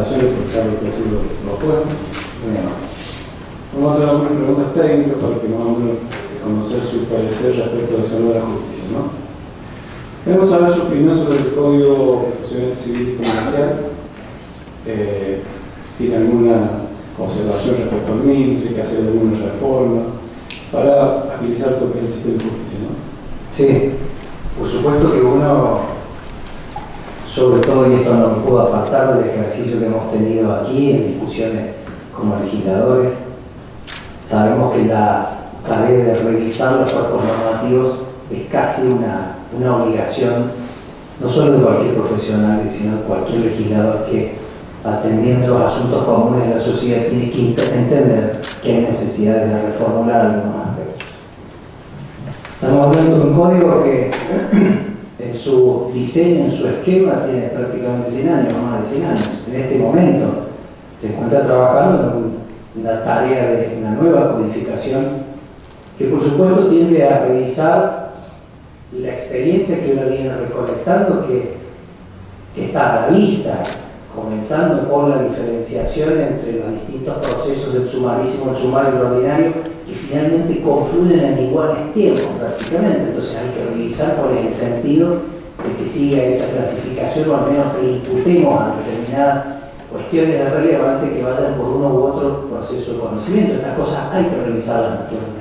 felicitaciones por todo lo que ha sido propuesto. Vamos a hacer algunas preguntas técnicas para que más o menos conocer su parecer respecto a la salud de la justicia, ¿no? Queremos saber su opinión sobre el Código Procedimiento Civil y Comercial. ¿Tiene alguna observación respecto al mismo? Si hay que hacer alguna reforma para agilizar todo el sistema de justicia, ¿no? Sí, por supuesto que uno, sobre todo, y esto no me puedo apartar del ejercicio que hemos tenido aquí en discusiones como legisladores, sabemos que la tarea de revisar los cuerpos normativos es casi una obligación, no solo de cualquier profesional, sino de cualquier legislador que, atendiendo los asuntos comunes de la sociedad, tiene que entender que hay necesidades de reformular algunos aspectos. Estamos hablando de un código que en su diseño, en su esquema, tiene prácticamente 100 años, más de 100 años. En este momento se encuentra trabajando en una tarea de una nueva codificación que, por supuesto, tiende a revisar la experiencia que uno viene recolectando, que está a la vista, comenzando por la diferenciación entre los distintos procesos del sumarísimo, el sumario y el ordinario, que finalmente confluyen en iguales tiempos prácticamente. Entonces hay que revisar cuál es el sentido de que siga esa clasificación, o al menos que le imputemos a determinadas cuestiones de relevancia que vayan por uno u otro proceso de conocimiento. Estas cosas hay que revisarlas naturalmente.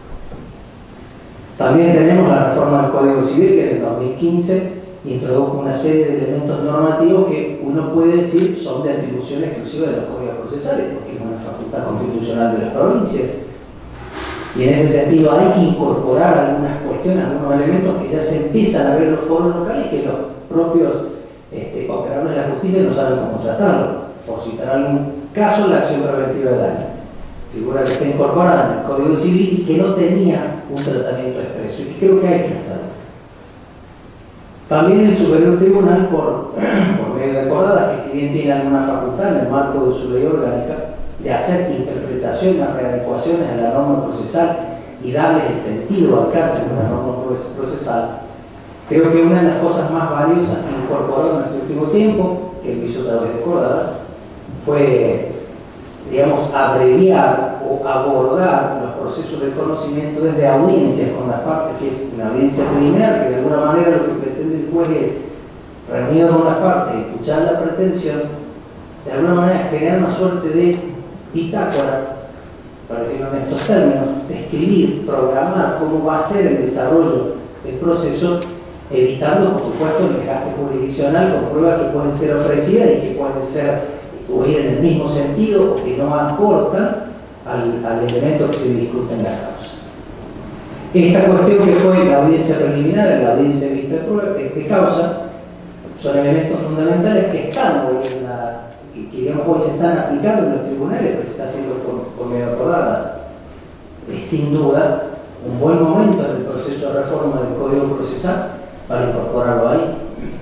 También tenemos la reforma del Código Civil, que en el 2015 introdujo una serie de elementos normativos que uno puede decir son de atribución exclusiva de los códigos procesales, porque es una facultad constitucional de las provincias. Y en ese sentido hay que incorporar algunas cuestiones, algunos elementos que ya se empiezan a ver en los foros locales, que los propios operadores de la justicia no saben cómo tratarlo. Por citar algún caso, la acción preventiva de daño, figura que está incorporada en el Código Civil y que no tenía un tratamiento expreso, y que creo que hay que hacerlo. También el Superior Tribunal, por medio de acordadas, que si bien tiene alguna facultad en el marco de su ley orgánica, de hacer interpretaciones, readecuaciones a la norma procesal y darle el sentido o alcance de una norma procesal, creo que una de las cosas más valiosas incorporadas en este último tiempo, que lo hizo a través de acordadas, fue, digamos, abreviar o abordar los procesos de conocimiento desde audiencias con las partes, que es una audiencia preliminar, que de alguna manera lo que pretende el juez es, reunido con las partes, escuchar la pretensión, de alguna manera generar una suerte de bitácora, para decirlo en estos términos, describir, programar cómo va a ser el desarrollo del proceso, evitando, por supuesto, el desgaste jurisdiccional con pruebas que pueden ser ofrecidas y que pueden ser o ir en el mismo sentido o que no aportan al elemento que se discute en la causa. Esta cuestión que fue la audiencia preliminar, la audiencia de vista de causa, son elementos fundamentales que están hoy en la, que digamos hoy se están aplicando en los tribunales, pero se está haciendo por medio de acordadas. Es sin duda un buen momento en el proceso de reforma del Código Procesal para incorporarlo ahí.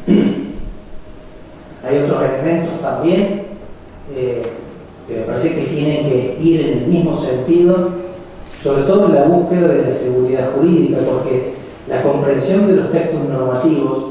Hay otros elementos también que me parece que tienen que ir en el mismo sentido, sobre todo en la búsqueda de la seguridad jurídica, porque la comprensión de los textos normativos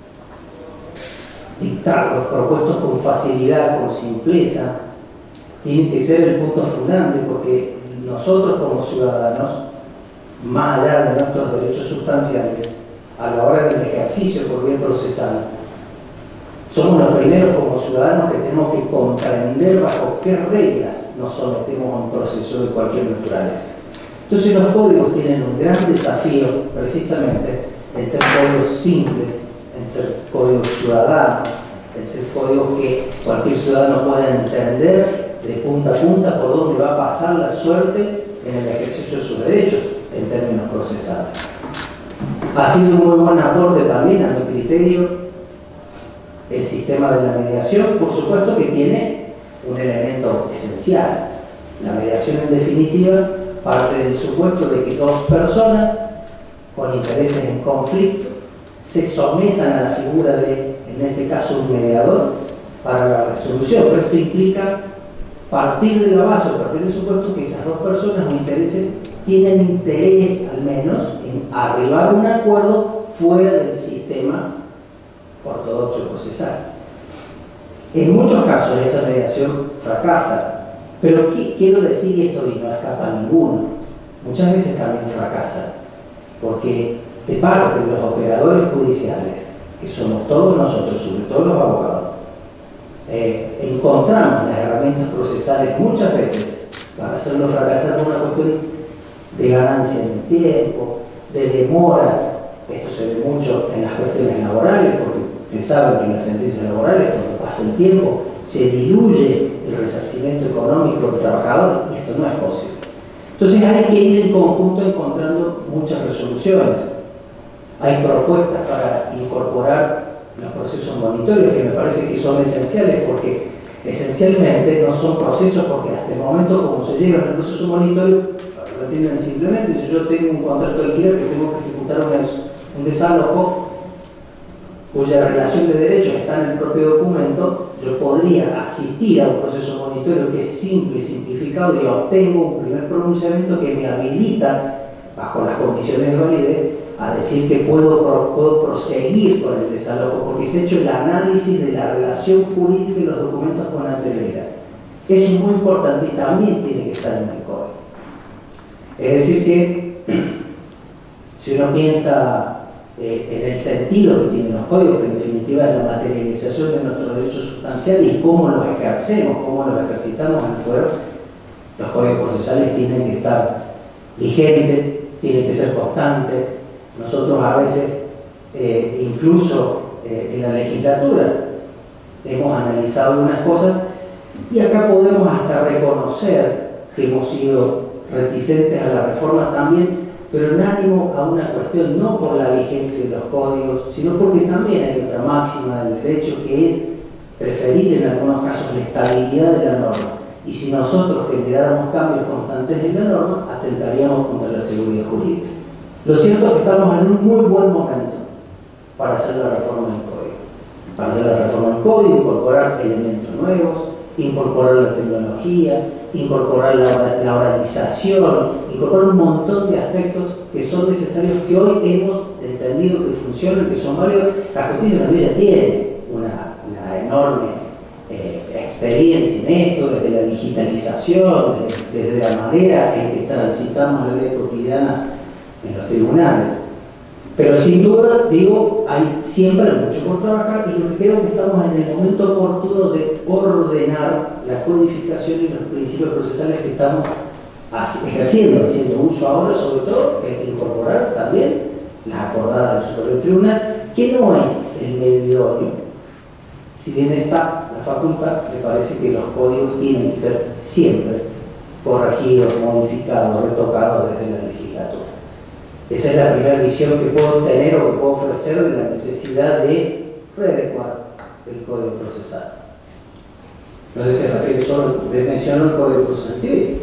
dictados, propuestos con facilidad, con simpleza, tiene que ser el punto fundante, porque nosotros como ciudadanos, más allá de nuestros derechos sustanciales, a la hora del ejercicio por bien procesal, somos los primeros como ciudadanos que tenemos que comprender bajo qué reglas nos sometemos a un proceso de cualquier naturaleza. Entonces los códigos tienen un gran desafío precisamente en ser códigos simples, en ser códigos ciudadanos, en ser códigos que cualquier ciudadano pueda entender de punta a punta por dónde va a pasar la suerte en el ejercicio de sus derechos en términos procesales. Ha sido un muy buen aporte también, a mi criterio, el sistema de la mediación, por supuesto que tiene un elemento esencial. La mediación, en definitiva, parte del supuesto de que dos personas con intereses en conflicto se sometan a la figura de, en este caso, un mediador para la resolución. Pero esto implica partir de la base, partir del supuesto que esas dos personas o intereses tienen interés, al menos, en arribar a un acuerdo fuera del sistema ortodoxo procesal. En muchos casos esa mediación fracasa, pero quiero decir esto y no escapa a ninguno, muchas veces también fracasa, porque de parte de los operadores judiciales, que somos todos nosotros, sobre todo los abogados, encontramos las herramientas procesales muchas veces para hacerlo fracasar por una cuestión de ganancia en el tiempo, de demora. Esto se ve mucho en las cuestiones laborales, porque ustedes saben que en las sentencias laborales, cuando pasa el tiempo, se diluye el resarcimiento económico del trabajador, y esto no es posible. Entonces hay que ir en conjunto encontrando muchas resoluciones. Hay propuestas para incorporar los procesos monitorios que me parece que son esenciales, porque esencialmente no son procesos, porque hasta el momento como se llega al proceso monitorio lo entienden simplemente. Si yo tengo un contrato de alquiler que tengo que ejecutar un desalojo cuya relación de derechos está en el propio documento, yo podría asistir a un proceso monitorio que es simple y simplificado y obtengo un primer pronunciamiento que me habilita, bajo las condiciones de validez, a decir que puedo proseguir con el desalojo, porque se ha hecho el análisis de la relación jurídica y los documentos con anterioridad. Eso es muy importante y también tiene que estar en el código. Es decir que, si uno piensa en el sentido que tienen los códigos, que en definitiva es la materialización de nuestros derechos sustanciales y cómo los ejercemos, cómo los ejercitamos en el fuero, los códigos procesales tienen que estar vigentes, tienen que ser constantes. Nosotros a veces, incluso en la legislatura, hemos analizado algunas cosas y acá podemos hasta reconocer que hemos sido reticentes a las reformas también, pero en ánimo a una cuestión no por la vigencia de los códigos, sino porque también hay otra máxima del derecho, que es preferir en algunos casos la estabilidad de la norma. Y si nosotros generáramos cambios constantes en la norma, atentaríamos contra la seguridad jurídica. Lo cierto es que estamos en un muy buen momento para hacer la reforma del código. Para hacer la reforma del código, incorporar elementos nuevos, incorporar la tecnología, incorporar la oralización, incorporar un montón de aspectos que son necesarios, que hoy hemos entendido que funcionan, que son válidos. La justicia también ya tiene una enorme experiencia en esto, desde la digitalización, desde la manera en que transitamos la vida cotidiana en los tribunales. Pero sin duda, digo, hay siempre mucho por trabajar, y yo creo que estamos en el momento oportuno de ordenar la codificación y los principios procesales que estamos ejerciendo, haciendo uso ahora, sobre todo, es incorporar también las acordadas del Superior Tribunal, que no es el medio idóneo. Si bien está la facultad, me parece que los códigos tienen que ser siempre corregidos, modificados, retocados desde la legislatura. Esa es la primera visión que puedo tener o que puedo ofrecer de la necesidad de readecuar el Código Procesal. No sé si se refiere solo, mencionó el Código Procesal civil.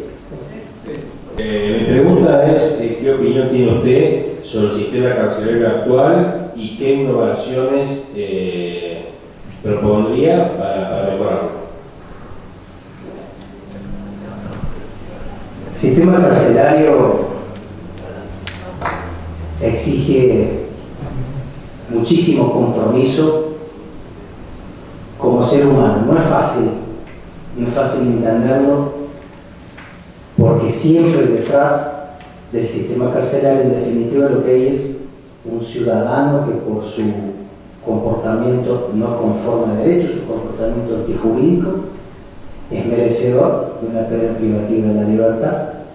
Mi pregunta es, ¿qué opinión tiene usted sobre el sistema carcelario actual y qué innovaciones propondría para mejorarlo? El sistema carcelario exige muchísimo compromiso como ser humano. No es fácil entenderlo, porque siempre detrás del sistema carcelario, en definitiva, lo que hay es un ciudadano que por su comportamiento no conforme a derecho, su comportamiento antijurídico, es merecedor de una pena privativa de la libertad,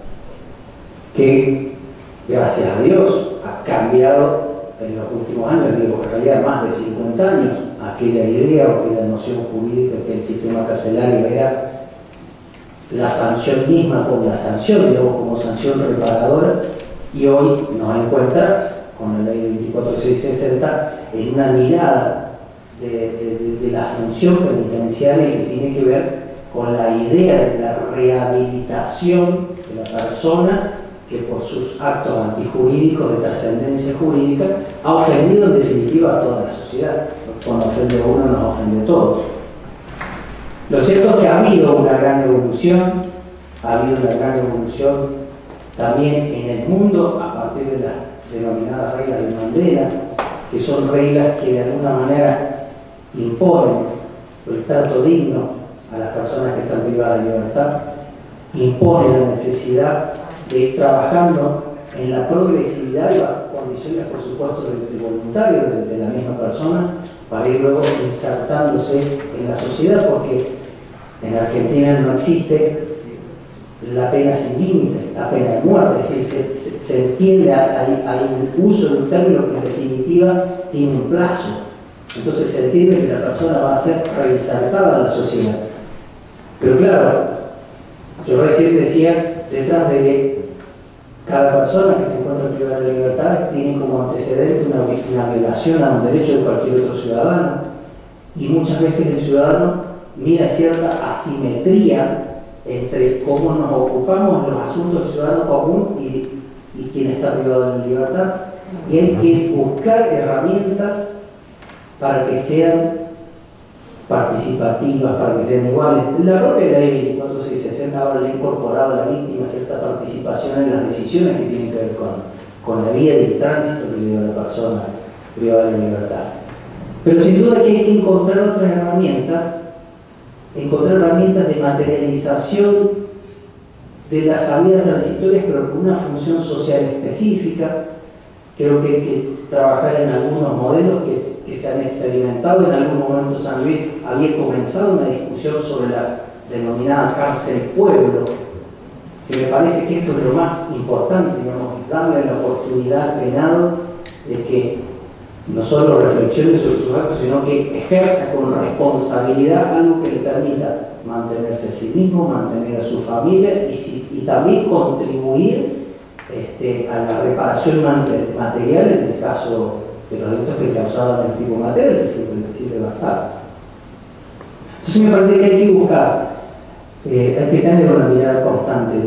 que gracias a Dios ha cambiado en los últimos años, digo, en realidad más de 50 años, aquella idea o aquella noción jurídica que el sistema carcelario era la sanción misma, como la sanción, digamos, como sanción reparadora, y hoy nos encuentra con la ley 24660 en una mirada de la función penitenciaria que tiene que ver con la idea de la rehabilitación de la persona que por sus actos antijurídicos de trascendencia jurídica ha ofendido en definitiva a toda la sociedad. Cuando ofende a uno, nos ofende a todos. Lo cierto es que ha habido una gran evolución, también en el mundo a partir de las denominadas reglas de Mandela, que son reglas que de alguna manera imponen el trato digno a las personas que están privadas de libertad, impone la necesidad de ir trabajando en la progresividad y las condiciones, por supuesto, de voluntario de la misma persona, para ir luego insertándose en la sociedad, porque en Argentina no existe la pena sin límite, la pena de muerte, es decir, se entiende, hay un uso de un término que en definitiva tiene un plazo. Entonces se entiende que la persona va a ser reinsertada en la sociedad. Pero claro, yo recién decía, detrás de que cada persona que se encuentra privada de libertad tiene como antecedente una violación a un derecho de cualquier otro ciudadano, y muchas veces el ciudadano mira cierta asimetría entre cómo nos ocupamos de los asuntos del ciudadano común y quien está privado de libertad, y hay que buscar herramientas para que sean participativas, para que sean iguales. La propia ley 24.660 ahora le ha incorporado a la víctima cierta participación en las decisiones que tienen que ver con la vía de tránsito que lleva la persona privada de libertad. Pero sin duda que hay que encontrar otras herramientas, de materialización de las salidas transitorias, pero con una función social específica. Creo que hay que trabajar en algunos modelos que se han experimentado. En algún momento San Luis había comenzado una discusión sobre la denominada cárcel pueblo, que me parece que esto es lo más importante, digamos, darle la oportunidad al penado de que no solo reflexione sobre sus actos, sino que ejerza con responsabilidad algo que le permita mantenerse a sí mismo, mantener a su familia y también contribuir a la reparación material en el caso de los delitos que causaban el tipo material, es decir, de bastar. Entonces me parece que hay que buscar, hay que tener una mirada constante.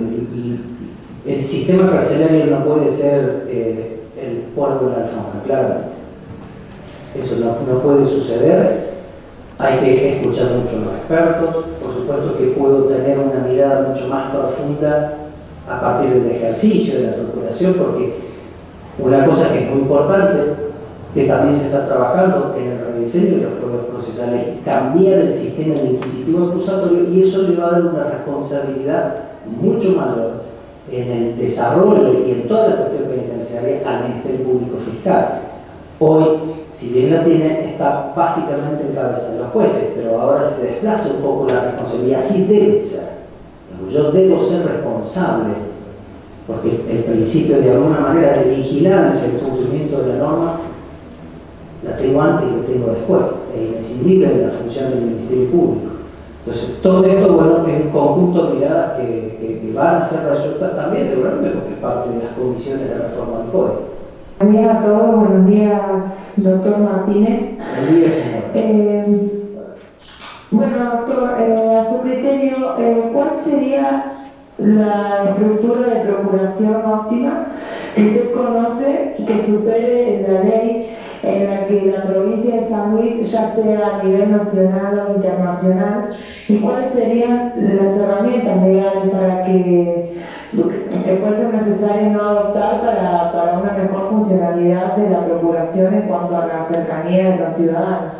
El sistema carcelario no puede ser el polvo de la alfombra, claramente. Eso no puede suceder. Hay que escuchar mucho a los expertos. Por supuesto que puedo tener una mirada mucho más profunda a partir del ejercicio de la procuración, porque una cosa que es muy importante, que también se está trabajando en el rediseño de los propios procesales, es cambiar el sistema de inquisitivo acusatorio, y eso le va a dar una responsabilidad mucho mayor en el desarrollo y en toda la cuestión penitenciaria al Ministerio Público Fiscal. Hoy, si bien la tiene, está básicamente en cabeza de los jueces, pero ahora se desplaza un poco la responsabilidad. Así debe ser. Yo debo ser responsable, porque el principio de alguna manera de vigilancia del cumplimiento de la norma la tengo antes y lo tengo después. Es imprescindible de la función del Ministerio Público. Entonces, todo esto, bueno, es un conjunto de miradas que van a ser resueltas también, seguramente, porque es parte de las condiciones de reforma del Código. Buenos días a todos, buenos días, doctor Martínez. Buenos días, señor. Bueno, doctor, a su criterio, ¿cuál sería la estructura de procuración óptima que usted conoce que supere la ley en la que la provincia de San Luis, ya sea a nivel nacional o internacional, y cuáles serían las herramientas legales para que fuese necesario no adoptar para una mejor funcionalidad de la procuración en cuanto a la cercanía de los ciudadanos?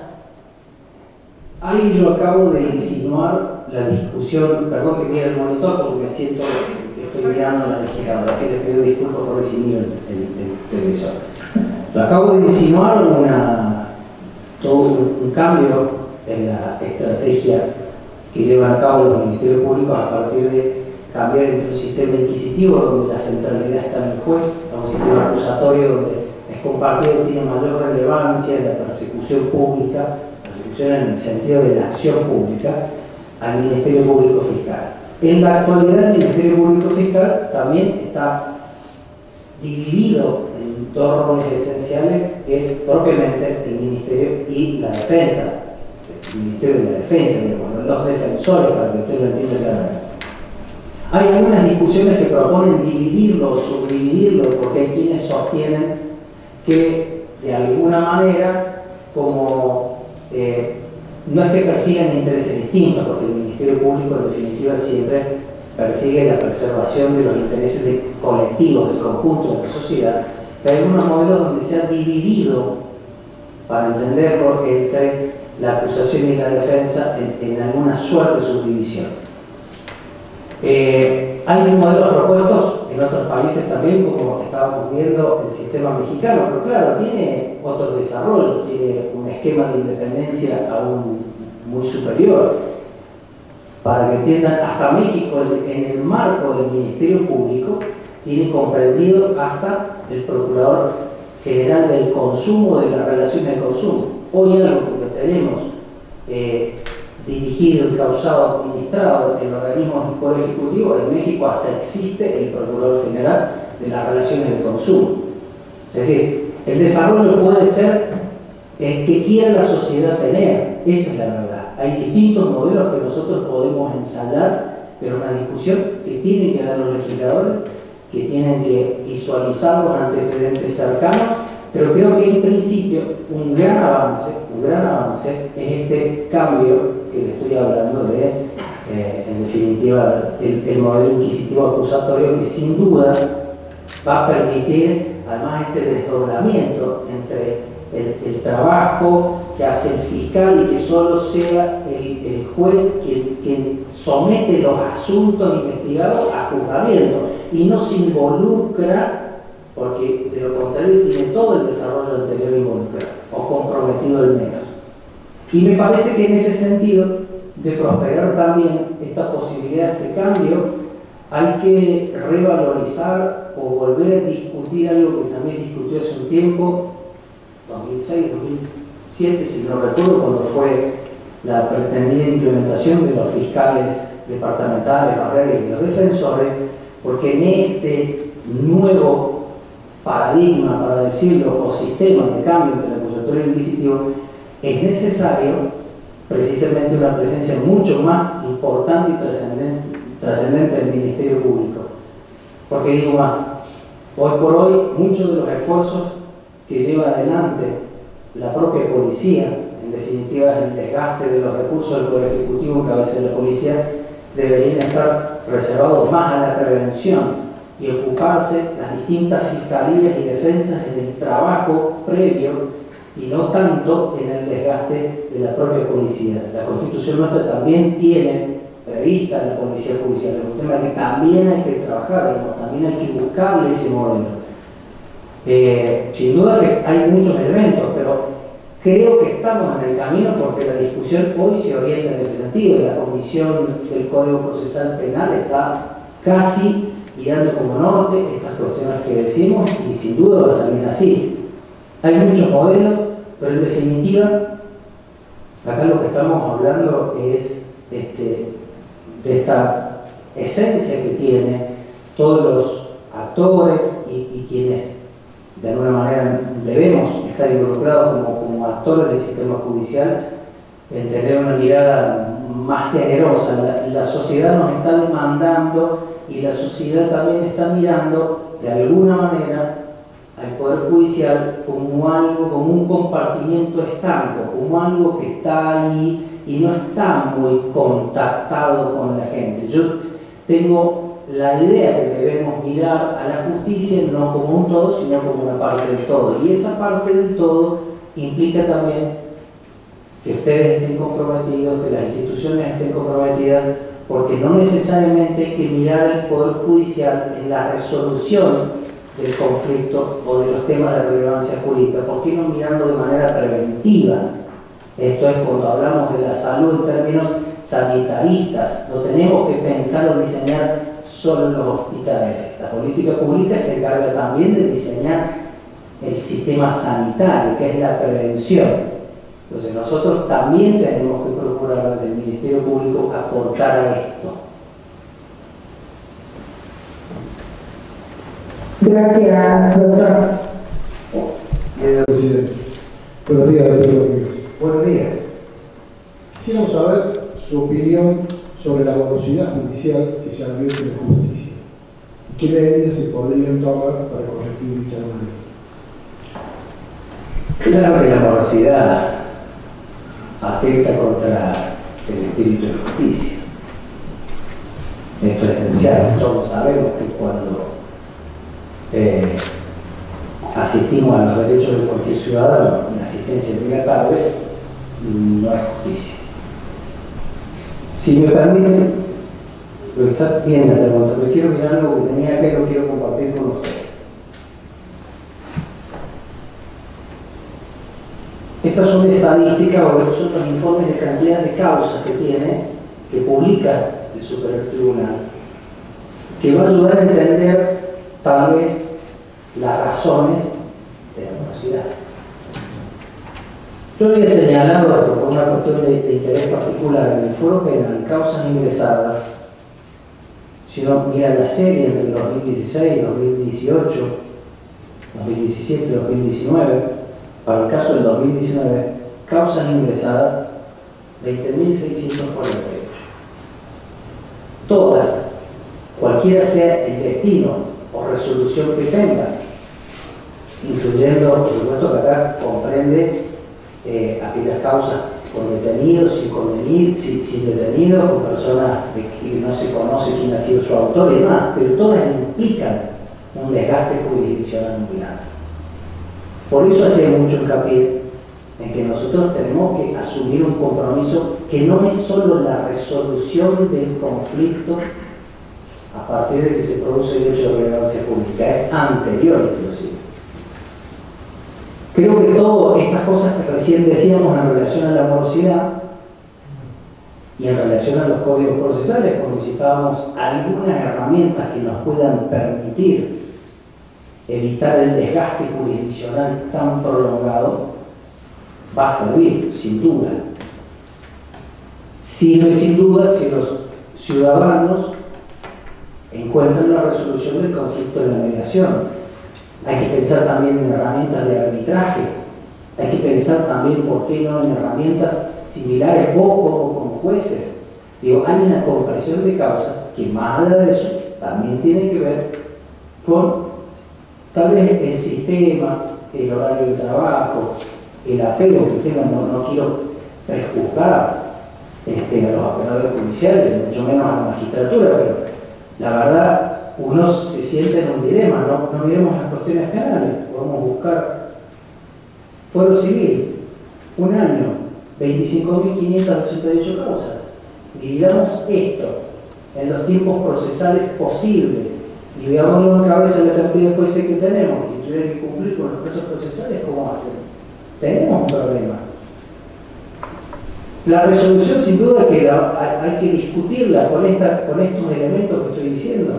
Ahí yo acabo de insinuar la discusión, perdón que mire el monitor porque me siento que estoy mirando a la legisladora, así les pido disculpas por recibir el televisor. Yo acabo de insinuar todo un cambio en la estrategia que llevan a cabo los ministerios públicos a partir de cambiar entre un sistema inquisitivo donde la centralidad está en el juez, a un sistema acusatorio donde es compartido, tiene mayor relevancia en la persecución pública, persecución en el sentido de la acción pública, al Ministerio Público Fiscal. En la actualidad el Ministerio Público Fiscal también está dividido en dos roles esenciales, que es propiamente el Ministerio y la Defensa. El Ministerio de la Defensa, digamos, los defensores, para que usted lo entienda claramente. Hay algunas discusiones que proponen dividirlo o subdividirlo, porque hay quienes sostienen que de alguna manera, como no es que persigan intereses distintos, porque el Ministerio Público en definitiva siempre persigue la preservación de los intereses colectivos del conjunto de la sociedad, pero hay algunos modelos donde se ha dividido, para entenderlo, entre la acusación y la defensa en alguna suerte de subdivisión. Hay modelos propuestos en otros países también, como estábamos viendo el sistema mexicano, pero claro, tiene otros desarrollos, tiene un esquema de independencia aún muy superior. Para que entiendan, hasta México, en el marco del Ministerio Público, tiene comprendido hasta el Procurador General del Consumo, de las relaciones de consumo. Hoy algo que lo tenemos dirigido, encauzado, administrado en organismos del Poder Ejecutivo, en México hasta existe el Procurador General de las relaciones de consumo. Es decir, el desarrollo puede ser el que quiera la sociedad tener, esa es la verdad. Hay distintos modelos que nosotros podemos ensayar, pero una discusión que tienen que dar los legisladores, que tienen que visualizar los antecedentes cercanos, pero creo que en principio un gran avance es este cambio que le estoy hablando de, en definitiva, el modelo inquisitivo acusatorio, que sin duda va a permitir además este desdoblamiento entre el trabajo que hace el fiscal y que solo sea el juez quien somete los asuntos investigados a juzgamiento y no se involucra, porque de lo contrario tiene todo el desarrollo anterior involucrado o comprometido al menos. Y me parece que en ese sentido de prosperar también esta posibilidad de cambio, hay que revalorizar o volver a discutir algo que también discutió hace un tiempo, 2006, 2007, si no recuerdo, cuando fue la pretendida implementación de los fiscales departamentales, barreras y los defensores, porque en este nuevo paradigma, para decirlo, o sistema de cambio entre el acusatorio y el inquisitivo, es necesario precisamente una presencia mucho más importante y trascendente del Ministerio Público. Porque digo más, hoy por hoy muchos de los esfuerzos que lleva adelante la propia policía, en definitiva el desgaste de los recursos del Poder Ejecutivo en cabeza de la policía, deberían estar reservados más a la prevención y ocuparse las distintas fiscalías y defensas en el trabajo previo y no tanto en el desgaste de la propia policía. La Constitución nuestra también tiene prevista la policía judicial, es un tema que también hay que trabajar, digamos, también hay que buscarle ese modelo. Sin duda que hay muchos elementos, pero creo que estamos en el camino porque la discusión hoy se orienta en ese sentido. La Comisión del Código Procesal Penal está casi guiando como norte estas cuestiones que decimos y sin duda va a salir así. Hay muchos modelos, pero en definitiva, acá lo que estamos hablando es de esta esencia que tienen todos los actores y quienes de alguna manera debemos estar involucrados como actores del sistema judicial, en tener una mirada más generosa. La sociedad nos está demandando y la sociedad también está mirando de alguna manera al Poder Judicial como algo, como un compartimiento estanco, como algo que está ahí y no está muy contactado con la gente. Yo tengo la idea que debemos mirar a la justicia no como un todo, sino como una parte del todo. Y esa parte del todo implica también que ustedes estén comprometidos, que las instituciones estén comprometidas, porque no necesariamente hay que mirar al Poder Judicial en la resolución del conflicto o de los temas de relevancia jurídica. ¿Por qué no mirando de manera preventiva? Esto es cuando hablamos de la salud en términos sanitaristas, no tenemos que pensar o diseñar solo en los hospitales. La política pública se encarga también de diseñar el sistema sanitario, que es la prevención. Entonces nosotros también tenemos que procurar desde el Ministerio Público aportar a esto. Gracias, doctor. Presidente. Buenos días, doctor. Buenos días. Quisiéramos saber su opinión sobre la morosidad judicial que se advierte en la justicia. ¿Qué medidas se podrían tomar para corregir dicha manera? Claro que la morosidad atenta contra el espíritu de justicia. Esto es esencial. Todos sabemos que cuando asistimos a los derechos de cualquier ciudadano y la asistencia llega tarde, no es justicia. Si me permiten, lo está bien la pregunta, pero quiero mirar algo que tenía acá y lo quiero compartir con ustedes. Estas son estadísticas o son los informes de cantidad de causas que tiene, que publica el Superior Tribunal, que va a ayudar a entender tal vez las razones de la morosidad. Yo había señalado, por una cuestión de interés particular, en el foro penal, causas ingresadas. Si uno mira la serie entre el 2016, 2018, 2017 y 2019, para el caso del 2019, causas ingresadas 20.648. Todas, cualquiera sea el destino o resolución que tengan, incluyendo, por supuesto, que acá comprende aquellas causas con detenidos, sin detenidos, con personas de que no se conoce quién ha sido su autor y demás, pero todas implican un desgaste jurisdiccional muy grande. Por eso hacía mucho hincapié en que nosotros tenemos que asumir un compromiso que no es solo la resolución del conflicto a partir de que se produce el hecho de relevancia pública, es anterior inclusive. Creo que todas estas cosas que recién decíamos en relación a la morosidad y en relación a los códigos procesales, cuando citábamos algunas herramientas que nos puedan permitir evitar el desgaste jurisdiccional tan prolongado, va a servir, sin duda. Sirve sin duda si los ciudadanos encuentran la resolución del conflicto en la mediación. Hay que pensar también en herramientas de arbitraje. Hay que pensar también, ¿por qué no?, en herramientas similares vos como jueces. Digo, hay una comprensión de causas que, más allá de eso, también tiene que ver con tal vez el sistema, el horario de trabajo, el apego que tengan. No quiero prejuzgar a los operadores judiciales, mucho menos a la magistratura, pero la verdad, uno se siente en un dilema. No miremos las cuestiones penales, podemos buscar fuero civil, un año, 25.588 causas. Dividamos esto en los tiempos procesales posibles y veámoslo en cabeza de la cantidad de jueces que tenemos, y si tuvieran que cumplir con los plazos procesales, ¿cómo hacen? Tenemos un problema. La resolución, sin duda, que hay que discutirla con estos elementos que estoy diciendo.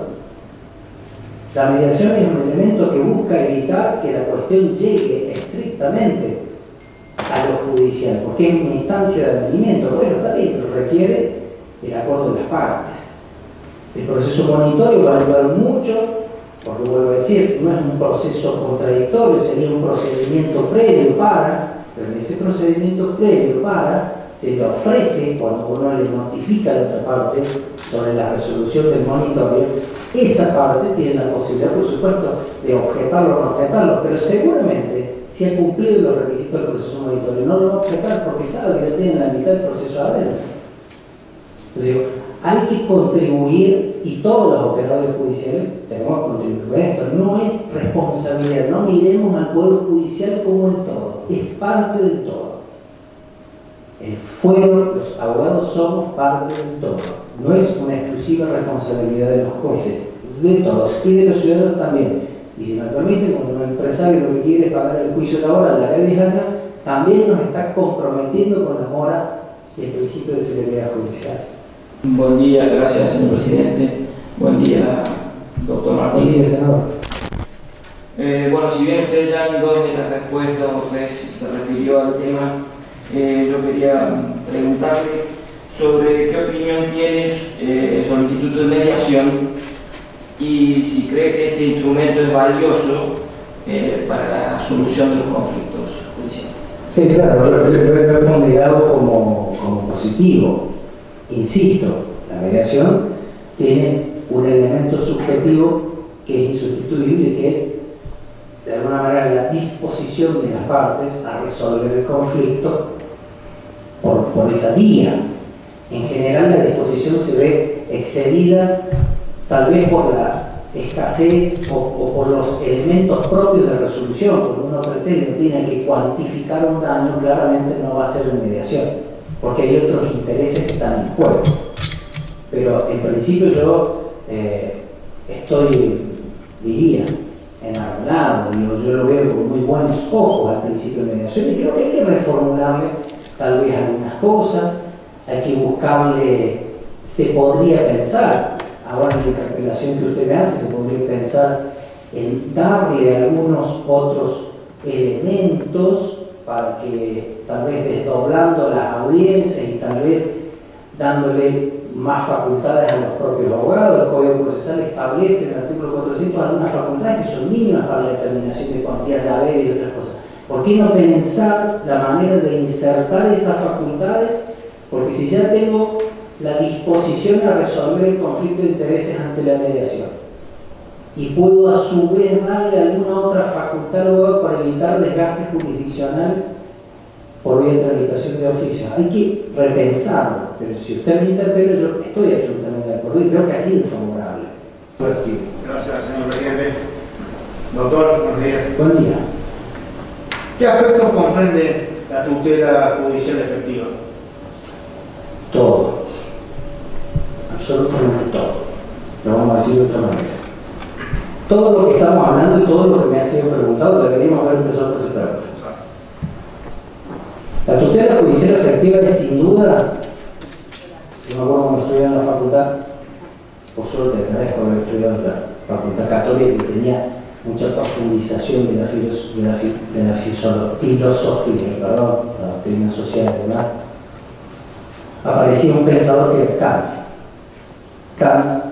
La mediación es un elemento que busca evitar que la cuestión llegue estrictamente a lo judicial, porque es una instancia de advenimiento. Bueno, está bien, pero requiere el acuerdo de las partes. El proceso monitorio va a ayudar mucho, porque vuelvo a decir, no es un proceso contradictorio, sería un procedimiento previo para, pero en ese procedimiento previo para se le ofrece, cuando uno le notifica a la otra parte sobre la resolución del monitorio, esa parte tiene la posibilidad, por supuesto, de objetarlo o no objetarlo, pero seguramente, si ha cumplido los requisitos del proceso monitorio, no lo va a objetar porque sabe que ya tiene la mitad del proceso adentro. Entonces, hay que contribuir, y todos los operadores judiciales tenemos que contribuir con esto. No es responsabilidad, no miremos al Poder Judicial como el todo, es parte del todo. El fuero, los abogados somos parte del todo. No es una exclusiva responsabilidad de los jueces, de todos, y de los ciudadanos también. Y si me permiten, cuando un empresario lo que quiere es pagar el juicio laboral a la 10 años, también nos está comprometiendo con la mora y el principio de celeridad judicial. Buen día, gracias, señor presidente. Buen día, doctor Martín. Buen día, senador. Bueno, si bien usted ya en dos de las respuestas o tres se refirió al tema, yo quería preguntarle sobre qué opinión tienes sobre el Instituto de Mediación y si cree que este instrumento es valioso para la solución de los conflictos judiciales. Sí, claro, lo he ponderado como positivo. Insisto, la mediación tiene un elemento subjetivo que es insustituible, que es, de alguna manera, la disposición de las partes a resolver el conflicto por esa vía. En general, la disposición se ve excedida tal vez por la escasez o por los elementos propios de resolución, porque uno pretende, tiene que cuantificar un daño, claramente no va a ser en mediación, porque hay otros intereses que están en juego. Pero en principio yo estoy, diría, enamorado, yo lo veo con muy buenos ojos al principio de mediación y creo que hay que reformularle tal vez algunas cosas, hay que buscarle, se podría pensar, ahora en la interpelación que usted me hace, se podría pensar en darle algunos otros elementos para que tal vez desdoblando las audiencias y tal vez dándole más facultades a los propios abogados. El Código Procesal establece en el artículo 400 algunas facultades que son mínimas para la determinación de cuantía de haber y otras cosas. ¿Por qué no pensar la manera de insertar esas facultades? Porque si ya tengo la disposición a resolver el conflicto de intereses ante la mediación y puedo a su vez darle alguna otra facultad al abogado para evitar desgastes jurisdiccionales por vía de tramitación de oficio, hay que repensarlo, pero si usted me interpela, yo estoy absolutamente de acuerdo y creo que ha sido favorable. Gracias, señor presidente. Doctor, buenos días. Buen día. ¿Qué aspectos comprende la tutela judicial efectiva? Todo. Absolutamente todo. Lo vamos a decir de otra manera. Todo lo que estamos hablando y todo lo que me ha sido preguntado, deberíamos haber empezado por esa pregunta. La tutela judicial efectiva es sin duda, yo me acuerdo cuando estudiaba en la facultad, por suerte agradezco haber estudiado en la facultad católica que tenía mucha profundización de la filosofía, la doctrina social y demás. Aparecía un pensador que era Kant. Kant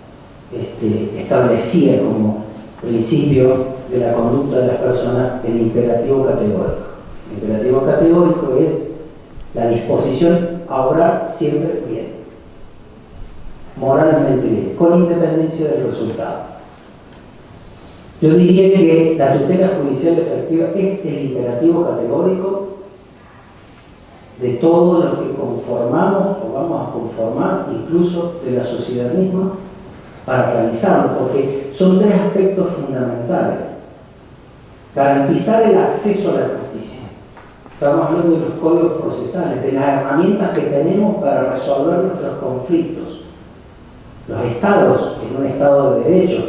establecía como principio de la conducta de las personas el imperativo categórico. El imperativo categórico es la disposición a obrar siempre bien, moralmente bien, con independencia del resultado. Yo diría que la tutela judicial efectiva es el imperativo categórico de todos los que conformamos o vamos a conformar, incluso de la sociedad misma, para realizarlo, porque son tres aspectos fundamentales. Garantizar el acceso a la justicia. Estamos hablando de los códigos procesales, de las herramientas que tenemos para resolver nuestros conflictos. Los estados, en un estado de derecho,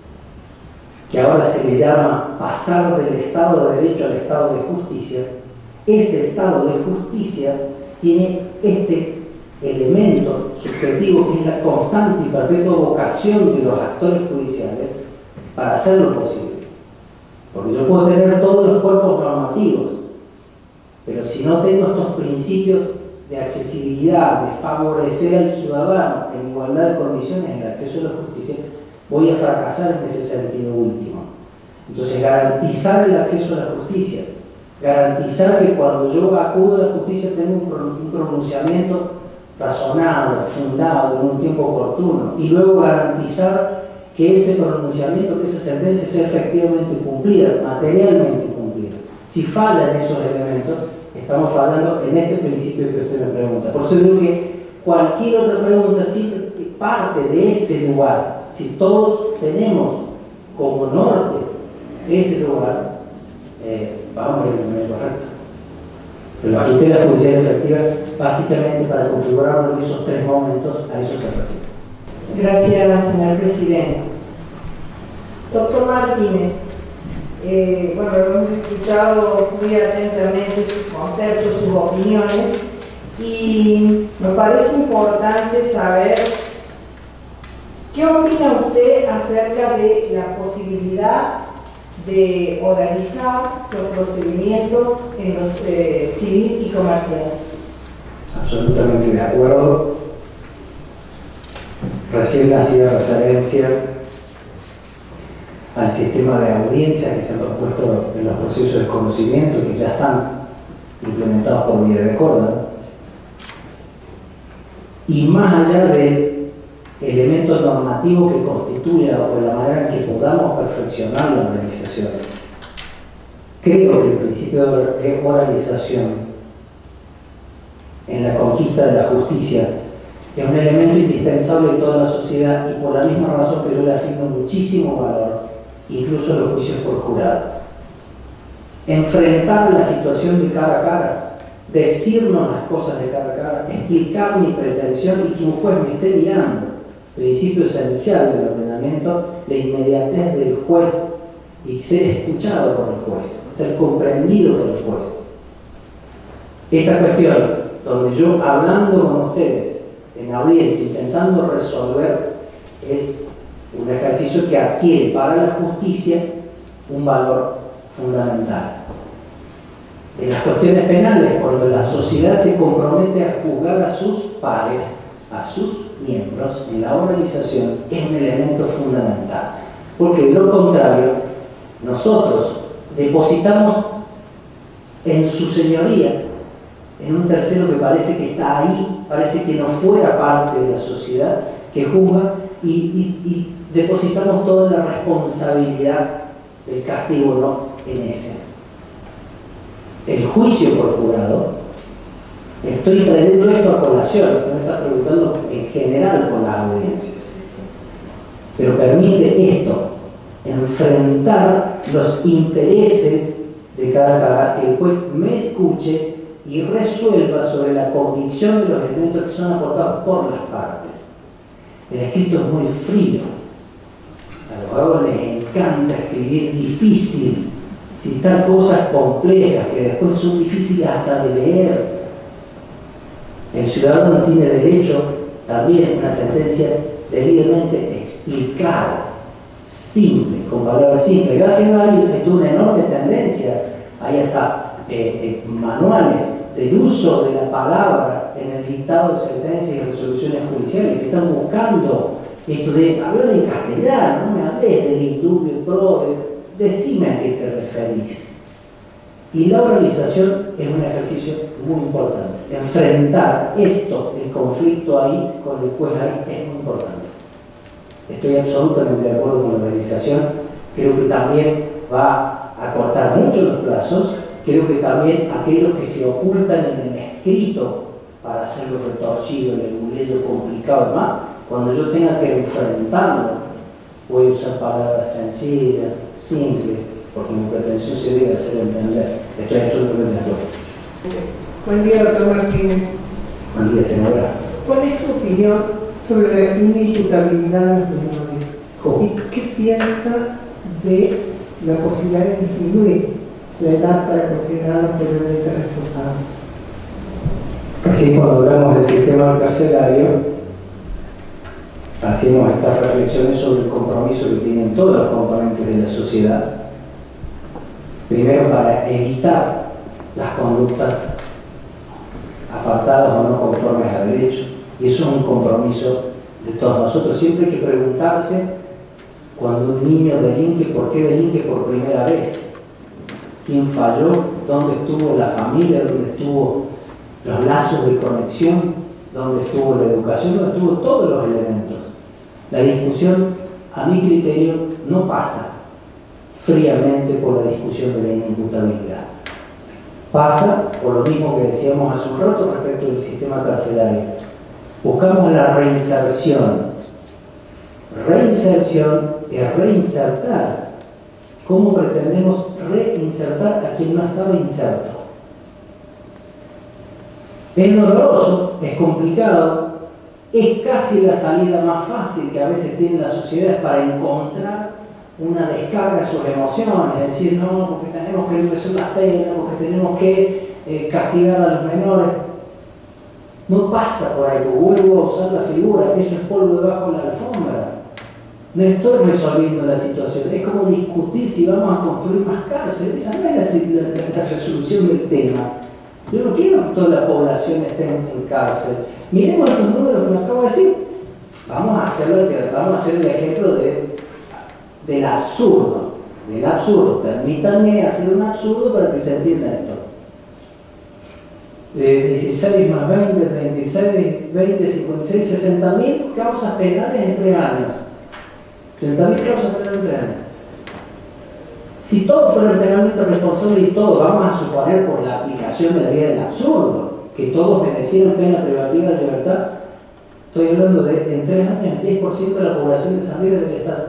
que ahora se le llama pasar del estado de derecho al estado de justicia, ese estado de justicia tiene este elemento subjetivo que es la constante y perpetua vocación de los actores judiciales para hacerlo posible. Porque yo puedo tener todos los cuerpos normativos, pero si no tengo estos principios de accesibilidad, de favorecer al ciudadano en igualdad de condiciones en el acceso a la justicia, voy a fracasar en ese sentido último. Entonces, garantizar el acceso a la justicia, garantizar que cuando yo acudo a la justicia tengo un pronunciamiento razonado, fundado, en un tiempo oportuno, y luego garantizar que ese pronunciamiento, que esa sentencia sea efectivamente cumplida, materialmente cumplida. Si fallan esos elementos, estamos fallando en este principio que usted me pregunta. Por eso digo que cualquier otra pregunta siempre parte de ese lugar. Si todos tenemos como norte ese lugar, vamos a ir en el correcto. Pero la tutela judicial efectiva, básicamente para configurar en esos tres momentos, a eso se refiere. Gracias, señor presidente. Doctor Martínez, bueno, hemos escuchado muy atentamente sus conceptos, sus opiniones, y me parece importante saber qué opina usted acerca de la posibilidad de oralizar los procedimientos en los civil y comercial. Absolutamente de acuerdo. Recién hacía referencia al sistema de audiencias que se han propuesto en los procesos de conocimiento que ya están implementados por vía de Córdoba. Y más allá del elemento normativo que constituya o de la manera en que podamos perfeccionar la organización, creo que el principio de oralización en la conquista de la justicia es un elemento indispensable en toda la sociedad y por la misma razón que yo le asigno muchísimo valor, incluso a los juicios por jurado. Enfrentar la situación de cara a cara, decirnos las cosas de cara a cara, explicar mi pretensión y que un juez me esté mirando. Principio esencial del ordenamiento, la inmediatez del juez y ser escuchado por el juez, ser comprendido por el juez. Esta cuestión, donde yo hablando con ustedes en audiencia, intentando resolver, es un ejercicio que adquiere para la justicia un valor fundamental. En las cuestiones penales, cuando la sociedad se compromete a juzgar a sus pares, a sus miembros en la organización, es un elemento fundamental. Porque de lo contrario, nosotros depositamos en su señoría, en un tercero que parece que está ahí, parece que no fuera parte de la sociedad, que juzga y depositamos toda la responsabilidad del castigo no en ese. El juicio por jurado, estoy trayendo esto a colación, usted me está preguntando en general con las audiencias, pero permite esto, enfrentar los intereses de cada cara, que el juez me escuche y resuelva sobre la convicción de los elementos que son aportados por las partes. El escrito es muy frío, a los abogados les encanta escribir difícil, citar cosas complejas que después son difíciles hasta de leer. El ciudadano tiene derecho también a una sentencia debidamente explicada, simple, con palabras simples. Gracias a ello estuvo una enorme tendencia, hay hasta manuales del uso de la palabra en el dictado de sentencias y resoluciones judiciales que están buscando esto de hablar en castellano, no me hables del indubio pro, decime a qué te referís. Y la oralización es un ejercicio muy importante. Enfrentar esto, el conflicto ahí, con el juez ahí, es muy importante. Estoy absolutamente de acuerdo con la oralización. Creo que también va a cortar mucho los plazos. Creo que también aquellos que se ocultan en el escrito para hacerlo retorcido, el leguleyo complicado y demás, cuando yo tenga que enfrentarlo, voy a usar palabras sencillas, simples, porque mi pretensión se debe hacer entender. Estoy absolutamente de acuerdo. Buen día, doctor Martínez. Buen día, senadora. ¿Cuál es su opinión sobre la inimputabilidad de los menores? ¿Y qué piensa de la posibilidad de disminuir la edad para considerarlos penalmente responsables? Así, cuando hablamos del sistema carcelario, hacemos estas reflexiones sobre el compromiso que tienen todos los componentes de la sociedad. Primero, para evitar las conductas apartadas o no conformes a derecho. Y eso es un compromiso de todos nosotros. Siempre hay que preguntarse, cuando un niño delinque, ¿por qué delinque por primera vez? ¿Quién falló? ¿Dónde estuvo la familia? ¿Dónde estuvo los lazos de conexión? ¿Dónde estuvo la educación? ¿Dónde estuvo todos los elementos? La discusión, a mi criterio, no pasa fríamente por la discusión de la inimputabilidad. Pasa por lo mismo que decíamos hace un rato respecto del sistema carcelario. Buscamos la reinserción. Reinserción es reinsertar. ¿Cómo pretendemos reinsertar a quien no estaba inserto? Es doloroso, es complicado, es casi la salida más fácil que a veces tienen las sociedades para encontrar una descarga de sus emociones, es decir, no, porque tenemos que reducir las penas, porque tenemos que castigar a los menores. No pasa por ahí, vuelvo a usar la figura, eso es polvo debajo de la alfombra. No estoy resolviendo la situación, es como discutir si vamos a construir más cárceles, esa no es la resolución del tema. Yo no quiero que toda la población esté en cárcel. Miremos estos números que me acabo de decir. Vamos a hacer el ejemplo del absurdo. Del absurdo. Permítanme hacer un absurdo para que se entienda esto. De 16 más 20, 36, 20, 56, 60.000 causas penales en 3 años. 60.000 causas penales en 3 años. Si todos fueran penalmente responsables y todos, vamos a suponer por la aplicación de la ley del absurdo, que todos merecieran pena privativa de libertad, Estoy hablando de en 3 años el 10% de la población de San Luis debería estar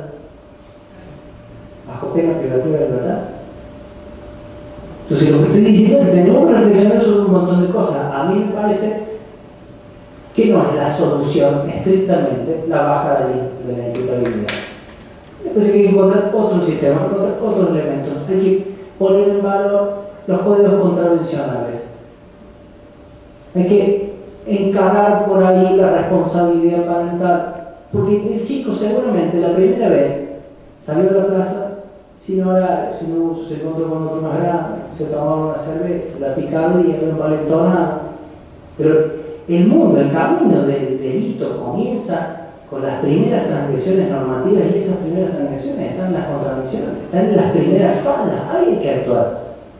bajo pena privativa de libertad. Entonces lo que estoy diciendo es que tenemos que reflexionar sobre un montón de cosas. A mí me parece que no es la solución estrictamente la baja de la imputabilidad. Entonces hay que encontrar otro sistema, encontrar otros elementos. Hay que poner en valor los códigos contravencionales. Hay que encarar por ahí la responsabilidad parental. Porque el chico seguramente la primera vez salió a la plaza sin horario, se encontró con otro más grande, se tomaba una cerveza, la picardía, lo envalentonado. Pero el mundo, el camino del delito comienza con las primeras transgresiones normativas y esas primeras transgresiones están en las contravenciones, están en las primeras fallas, ahí hay que actuar.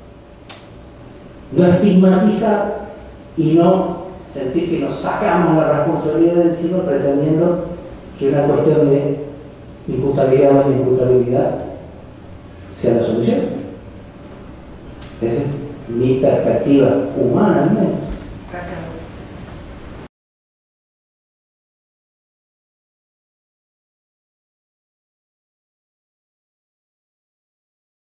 No estigmatizar y no sentir que nos sacamos la responsabilidad de encima pretendiendo que una cuestión de imputabilidad o inimputabilidad sea la solución. Esa es mi perspectiva humana,